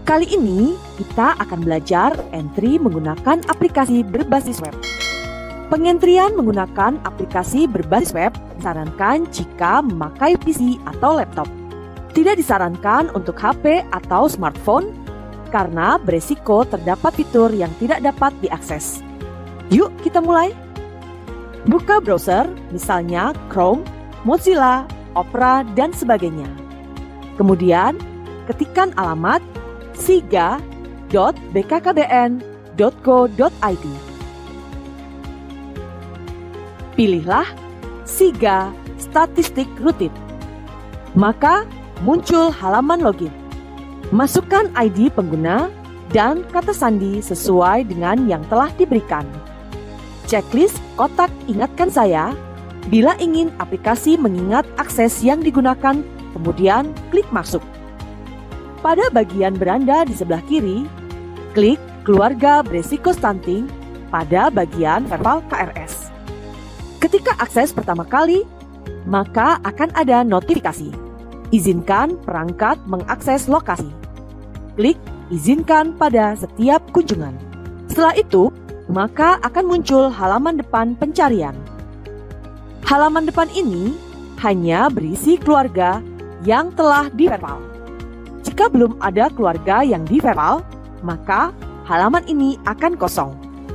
Kali ini kita akan belajar entry menggunakan aplikasi berbasis web. Pengentrian menggunakan aplikasi berbasis web disarankan jika memakai PC atau laptop. Tidak disarankan untuk HP atau smartphone karena beresiko terdapat fitur yang tidak dapat diakses. Yuk kita mulai. Buka browser, misalnya Chrome, Mozilla, Opera, dan sebagainya. Kemudian ketikkan alamat siga.bkkbn.go.id. Pilihlah SIGA Statistik Rutin. Maka muncul halaman login. Masukkan ID pengguna dan kata sandi sesuai dengan yang telah diberikan. Checklist kotak ingatkan saya bila ingin aplikasi mengingat akses yang digunakan, kemudian klik masuk. Pada bagian beranda di sebelah kiri, klik keluarga beresiko stunting pada bagian verbal KRS. Ketika akses pertama kali, maka akan ada notifikasi. Izinkan perangkat mengakses lokasi. Klik izinkan pada setiap kunjungan. Setelah itu, maka akan muncul halaman depan pencarian. Halaman depan ini hanya berisi keluarga yang telah di-verbal. Jika belum ada keluarga yang di-verbal, maka halaman ini akan kosong.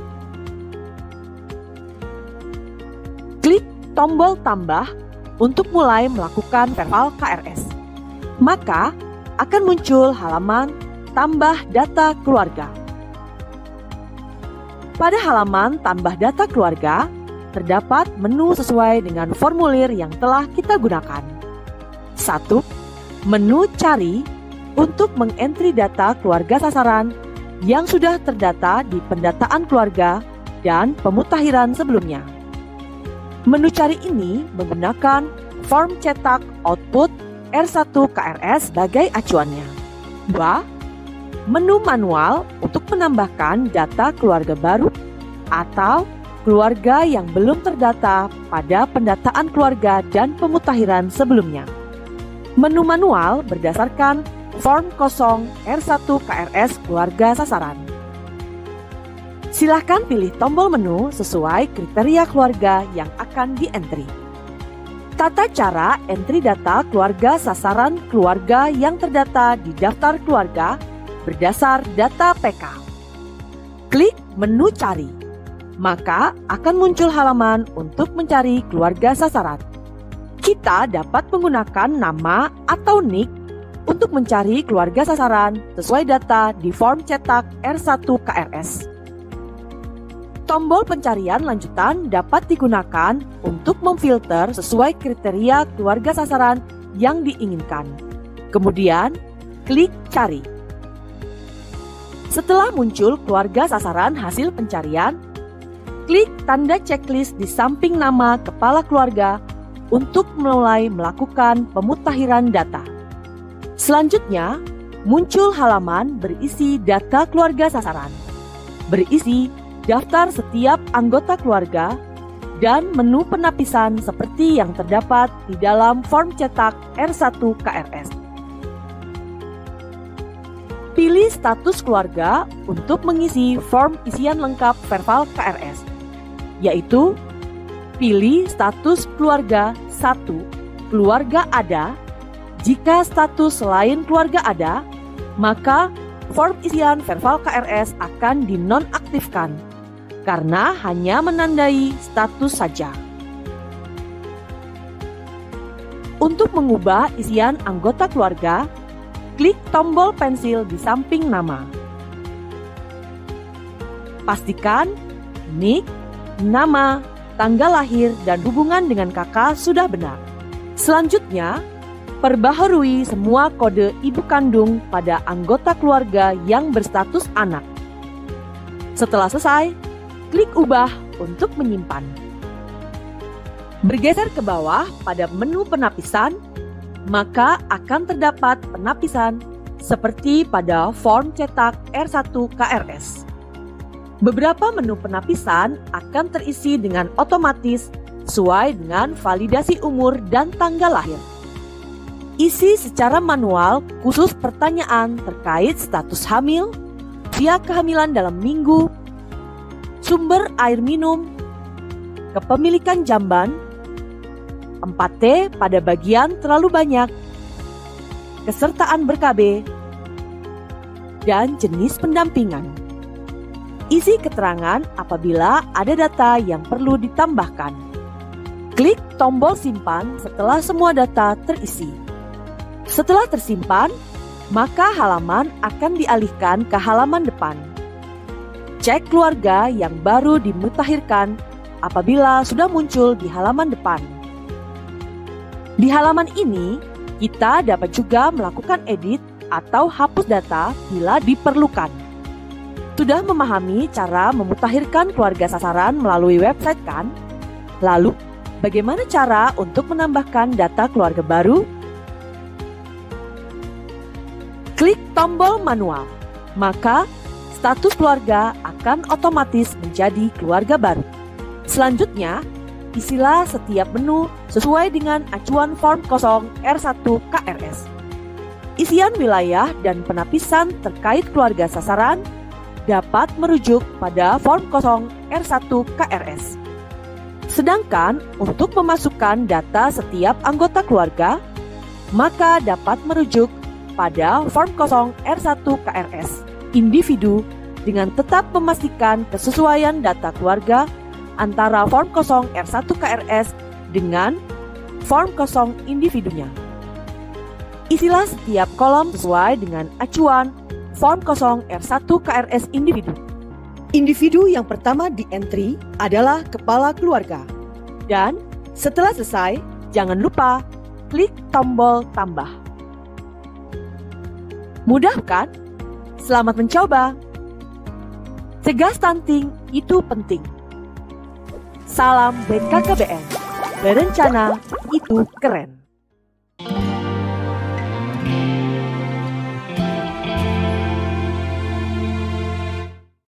Klik tombol tambah untuk mulai melakukan verbal KRS. Maka akan muncul halaman tambah data keluarga. Pada halaman tambah data keluarga, terdapat menu sesuai dengan formulir yang telah kita gunakan. 1. Menu cari untuk mengentri data keluarga sasaran yang sudah terdata di pendataan keluarga dan pemutakhiran sebelumnya. Menu cari ini menggunakan form cetak output R1 KRS sebagai acuannya. 2. Menu manual untuk menambahkan data keluarga baru atau keluarga yang belum terdata pada pendataan keluarga dan pemutakhiran sebelumnya. Menu manual berdasarkan form kosong R1 KRS keluarga sasaran. Silakan pilih tombol menu sesuai kriteria keluarga yang akan di-entry. Tata cara entry data keluarga sasaran keluarga yang terdata di daftar keluarga berdasar data PK. Klik menu cari, maka akan muncul halaman untuk mencari keluarga sasaran. Kita dapat menggunakan nama atau nick untuk mencari keluarga sasaran sesuai data di form cetak R1 KRS. Tombol pencarian lanjutan dapat digunakan untuk memfilter sesuai kriteria keluarga sasaran yang diinginkan. Kemudian, klik cari. Setelah muncul keluarga sasaran hasil pencarian, klik tanda checklist di samping nama kepala keluarga untuk mulai melakukan pemutakhiran data. Selanjutnya, muncul halaman berisi data keluarga sasaran, berisi daftar setiap anggota keluarga, dan menu penapisan seperti yang terdapat di dalam form cetak R1 KRS. Pilih status keluarga untuk mengisi form isian lengkap verbal KRS, yaitu pilih status keluarga 1, keluarga ada. Jika status selain keluarga ada, maka form isian verbal KRS akan dinonaktifkan karena hanya menandai status saja. Untuk mengubah isian anggota keluarga, klik tombol pensil di samping nama. Pastikan nick, nama, tanggal lahir, dan hubungan dengan kakak sudah benar. Selanjutnya, perbaharui semua kode ibu kandung pada anggota keluarga yang berstatus anak. Setelah selesai, klik ubah untuk menyimpan. Bergeser ke bawah pada menu penapisan, maka akan terdapat penapisan seperti pada form cetak R1 KRS. Beberapa menu penapisan akan terisi dengan otomatis sesuai dengan validasi umur dan tanggal lahir. Isi secara manual khusus pertanyaan terkait status hamil, usia kehamilan dalam minggu, sumber air minum, kepemilikan jamban, 4T pada bagian terlalu banyak, kesertaan ber-KB, dan jenis pendampingan. Isi keterangan apabila ada data yang perlu ditambahkan. Klik tombol simpan setelah semua data terisi. Setelah tersimpan, maka halaman akan dialihkan ke halaman depan. Cek keluarga yang baru dimutakhirkan apabila sudah muncul di halaman depan. Di halaman ini, kita dapat juga melakukan edit atau hapus data bila diperlukan. Sudah memahami cara memutakhirkan keluarga sasaran melalui website kan? Lalu, bagaimana cara untuk menambahkan data keluarga baru? Klik tombol manual, maka status keluarga akan otomatis menjadi keluarga baru. Selanjutnya, isilah setiap menu sesuai dengan acuan form 0 R1 KRS. Isian wilayah dan penapisan terkait keluarga sasaran dapat merujuk pada form 0 R1 KRS. Sedangkan untuk memasukkan data setiap anggota keluarga, maka dapat merujuk pada form 0 R1 KRS individu dengan tetap memastikan kesesuaian data keluarga antara form 0 R1 KRS dengan form 0 individunya. Isilah setiap kolom sesuai dengan acuan form 0 R1 KRS individu. Individu yang pertama di entry adalah kepala keluarga. Dan setelah selesai, jangan lupa klik tombol tambah. Mudah kan? Selamat mencoba. Cegah stunting itu penting. Salam BKKBN. Berencana itu keren.